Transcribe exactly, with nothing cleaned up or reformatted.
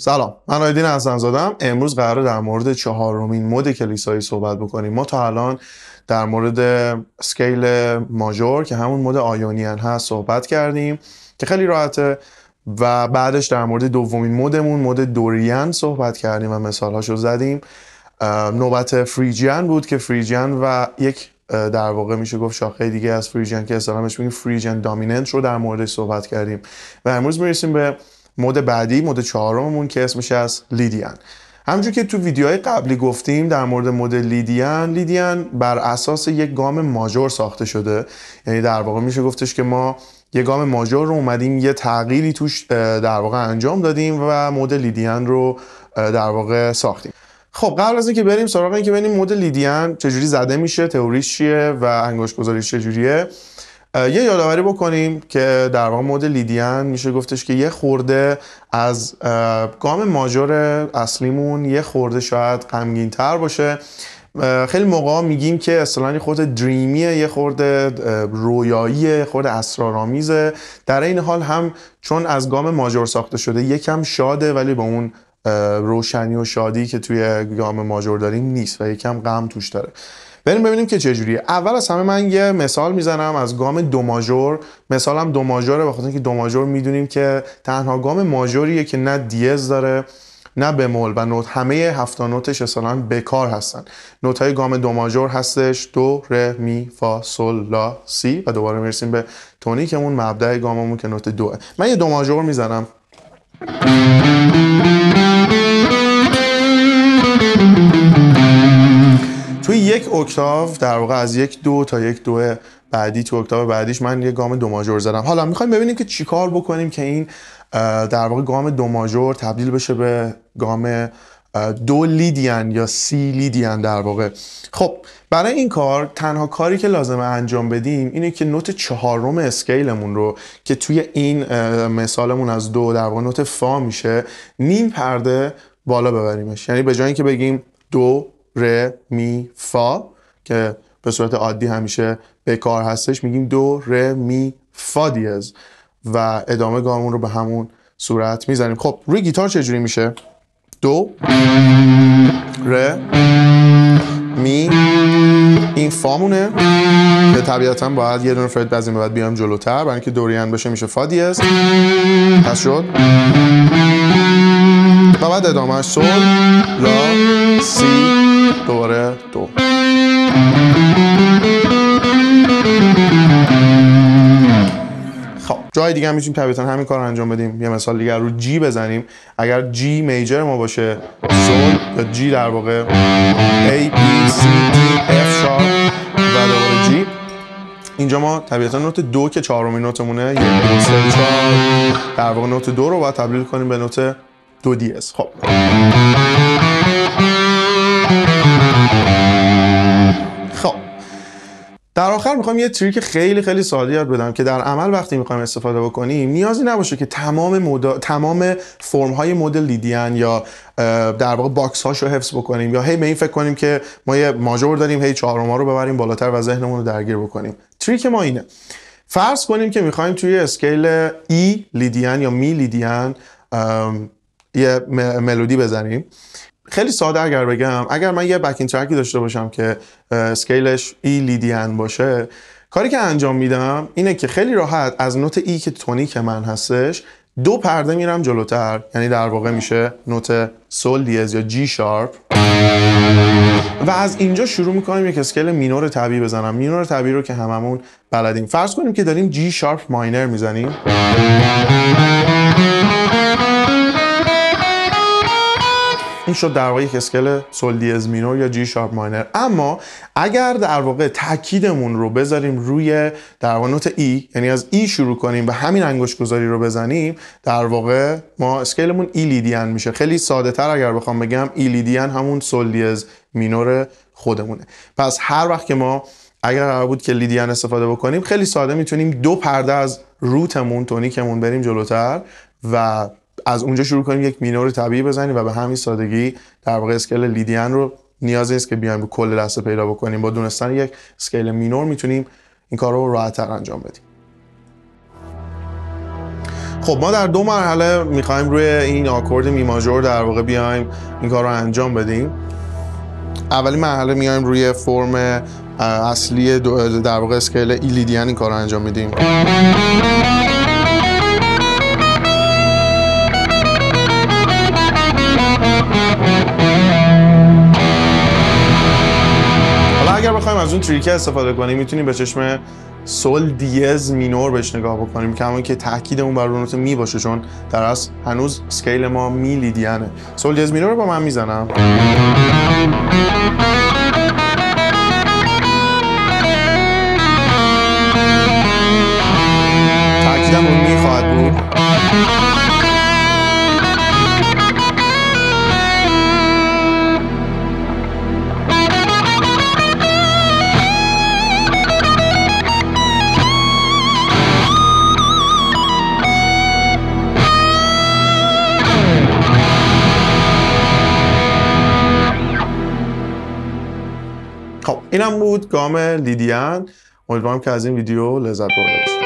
سلام، من آیدین حسن‌زاده‌ام. امروز قراره در مورد چهارمین مد کلیسایی صحبت بکنیم. ما تا الان در مورد اسکیل ماژور که همون مد آیونین هست صحبت کردیم که خیلی راحته و بعدش در مورد دومین مدمون مد دوریان صحبت کردیم و مثالهاشو زدیم. نوبت فریجین بود که فریجین و یک در واقع میشه گفت شاخه دیگه از فریجین که اصطلاحاً بهش میگیم فریجین دامیننت رو در موردش صحبت کردیم و امروز میرسیم به مد بعدی، مد چهارممون که اسمش از لیدیان. همونجور که تو ویدیوهای قبلی گفتیم در مورد مد لیدیان، لیدیان بر اساس یک گام ماژور ساخته شده. یعنی در واقع میشه گفتش که ما یک گام ماژور رو اومدیم یه تغییری توش در واقع انجام دادیم و مد لیدیان رو در واقع ساختیم. خب قبل از اینکه بریم سراغ اینکه ببینیم مد لیدیان چجوری زده میشه، تئوریش چیه و انگشت گذاریش چجوریه، یه یادآوری بکنیم که در واقع مد لیدیان میشه گفتش که یه خورده از گام ماژور اصلیمون یه خورده شاید غمگین تر باشه. خیلی موقع میگیم که اصطلاحاً خورده دریمیه، یه خورده رویاییه، خورده اسرارآمیزه. در این حال هم چون از گام ماژور ساخته شده یکم شاده ولی با اون روشنی و شادی که توی گام ماژور داریم نیست و یکم غم توش داره. بریم ببینیم که چجوریه. اول از همه من یه مثال میزنم از گام دو ماژور. مثالم دو ماژوره بخاطر اینکه دو ماژور میدونیم که تنها گام ماژوریه که نه دیز داره نه بمول و نوت همه هفت نوتش اصلا بکار هستن. نوت های گام دو ماژور هستش دو، ر، می، فا، سل، لا، سی و دوباره میرسیم به تونیکمون مبدأ گاممون که نوت دوه. من یه دو ماژور میزنم. توی یک اکتاو در واقع از یک دو تا یک دو بعدی تو اکتاو بعدیش من یه گام دو ماژور زدم. حالا میخوایم ببینیم که چیکار بکنیم که این در واقع گام دو ماژور تبدیل بشه به گام دو لیدیان یا سی لیدیان در واقع. خب برای این کار تنها کاری که لازمه انجام بدیم اینه که نوت چهارم اسکیلمون رو که توی این مثالمون از دو در واقع نوت فا میشه نیم پرده بالا ببریمش. یعنی به جای اینکه بگیم دو، ر، می، فا که به صورت عادی همیشه بکار هستش میگیم دو، ر، می، فا دیز و ادامه گاممون رو به همون صورت میزنیم. خب روی گیتار چجوری میشه؟ دو، ر، می، این فامونه که طبیعتا باید یه دونه فرد بزنیم بعد بیام جلوتر برای اینکه دوریان بشه میشه فا دیز. پس شد و بعد ادامهش سل، لا، سی، دوباره دو. خب جای دیگه هم میتونیم طبیعتا همین کار رو انجام بدیم. یه مثال دیگه رو جی بزنیم. اگر جی میجر ما باشه سول یا جی در واقع A, B, C, D, F شارپ و دوباره جی. اینجا ما طبیعتا نوت دو که چهارمین نوتمونه یک دو سه چهار در واقع نوت دو رو باید تبدیل کنیم به نوت دو دیز. خب خب در آخر میخوام یه تریک خیلی خیلی ساده یاد بدم که در عمل وقتی میخوایم استفاده بکنیم نیازی نباشه که تمام مد... تمام فرم های مد لیدیان یا در واقع باکس هاشو حفظ بکنیم یا هی به این فکر کنیم که ما یه ماژور داریم هی چهارم ها رو ببریم بالاتر و ذهنمون رو درگیر بکنیم. تریک ما اینه. فرض کنیم که میخوایم توی اسکیل ای لیدیان یا می لیدیان یه ملودی بزنیم. خیلی ساده اگر بگم، اگر من یه بکینگ ترکی داشته باشم که اسکیلش ای لیدیان باشه، کاری که انجام میدم اینه که خیلی راحت از نوت ای که تونیک من هستش دو پرده میرم جلوتر. یعنی در واقع میشه نوت سول دیز یا جی شارپ و از اینجا شروع میکنیم یک اسکیل مینور طبیعی بزنم. مینور طبیعی رو که هممون بلدیم. فرض کنیم که داریم جی شارپ ماینر میزنیم. این شد در واقع یک اسکیل سول دیز مینور یا جی شارپ ماینر. اما اگر در واقع تاکیدمون رو بذاریم روی در واقع نوت ای، یعنی از ای شروع کنیم و همین انگشت گذاری رو بزنیم، در واقع ما اسکیلمون ای لیدیان میشه. خیلی ساده تر اگر بخوام بگم ای لیدیان همون سول دیز مینور خودمونه. پس هر وقت که ما اگر قرار بود که لیدیان استفاده بکنیم خیلی ساده میتونیم دو پرده از روتمون تونیکمون بریم جلوتر و از اونجا شروع کنیم یک مینور طبیعی بزنیم و به همین سادگی در واقع اسکیل لیدیان رو نیاز نیست که بیایم به کل دسته پیدا بکنیم. با دونستن یک اسکیل مینور میتونیم این کار رو راحت‌تر انجام بدیم. خب ما در دو مرحله میخوایم روی این آکورد می ماژور در واقع بیایم این کار رو انجام بدیم. اولی مرحله میایم روی فرم اصلی در واقع اسکیل ای لیدین این کار رو انجام میدیم. حالا اگر بخوایم از اون تریک استفاده کنیم میتونیم به چشم سول دیز مینور بهش نگاه بکنیم که همون که تاکیدمون بر نوت می باشه، چون در اصل هنوز اسکیل ما می لیدینه. سول دیز مینور رو با من میزنم، تاکیدم رو می خواهد بود. خب اینم بود گام لیدین. امیدوارم که از این ویدیو لذت برده باشید.